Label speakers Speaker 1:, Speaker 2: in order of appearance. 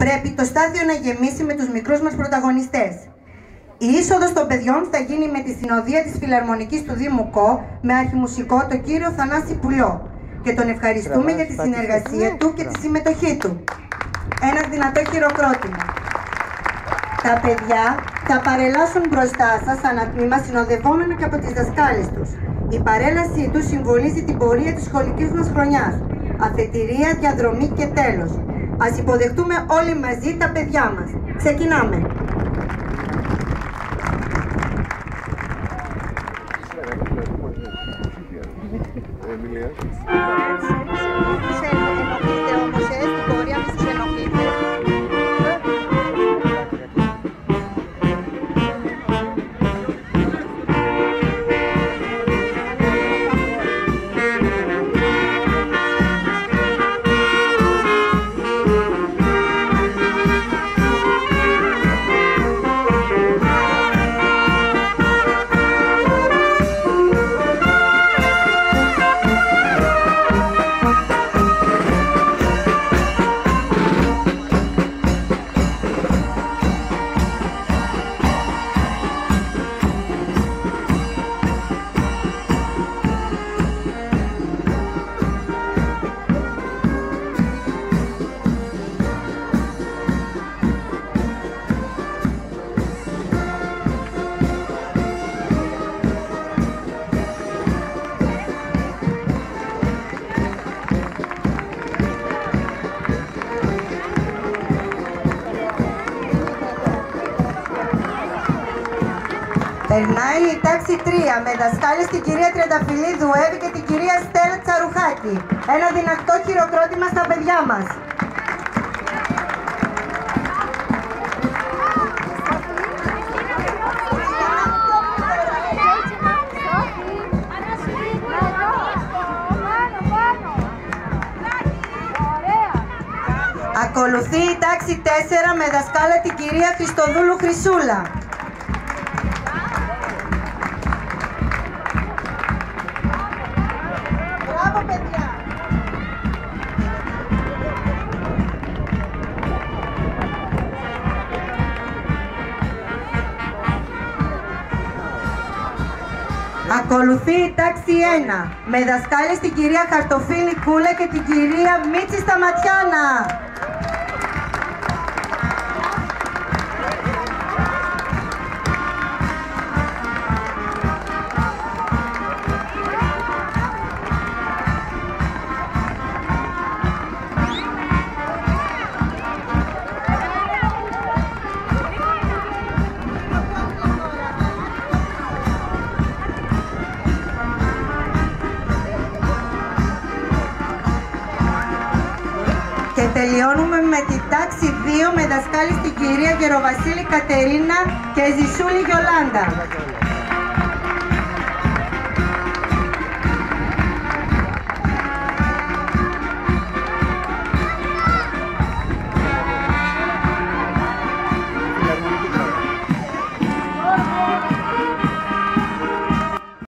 Speaker 1: Πρέπει το στάδιο να γεμίσει με τους μικρούς μας πρωταγωνιστές. Η είσοδος των παιδιών θα γίνει με τη συνοδεία της Φιλαρμονικής του Δήμου ΚΟ με αρχιμουσικό τον κύριο Θανάση Πουλό και τον ευχαριστούμε για τη συνεργασία του και τη συμμετοχή του. Ένα δυνατό χειροκρότημα. Τα παιδιά θα παρελάσουν μπροστά σας ανατμήμα συνοδευόμενο και από τις δασκάλες τους. Η παρέλασή τους συμβολίζει την πορεία της σχολικής μας χρονιάς. Αφετηρία, διαδρομή και τέλος. Ας υποδεχτούμε όλοι μαζί τα παιδιά μας. Ξεκινάμε. Περνάει η τάξη 3 με δασκάλες την κυρία Τρενταφυλλίδου Εύη και την κυρία Στέλλα Τσαρουχάκη. Ένα δυνατό χειροκρότημα στα παιδιά μας. Ακολουθεί η τάξη 4 με δασκάλα την κυρία Χριστοδούλου Χρυσούλα. Ακολουθεί η τάξη 1 με δασκάλες την κυρία Χαρτοφίλη Κούλα και την κυρία Μίτση Σταματιάνα. Και τελειώνουμε με τη τάξη 2 με δασκάλες την κυρία Γεροβασίλη Κατερίνα και Ζησούλη Γιολάντα.